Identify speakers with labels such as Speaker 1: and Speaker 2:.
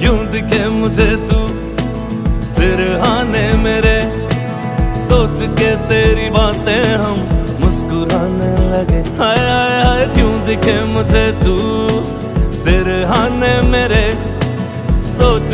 Speaker 1: क्यों दिखे मुझे तू सिरहाने मेरे, सोच के तेरी बातें हम मुस्कुराने लगे। हाय हाय हाय क्यों दिखे मुझे तू सिरहाने मेरे, सोच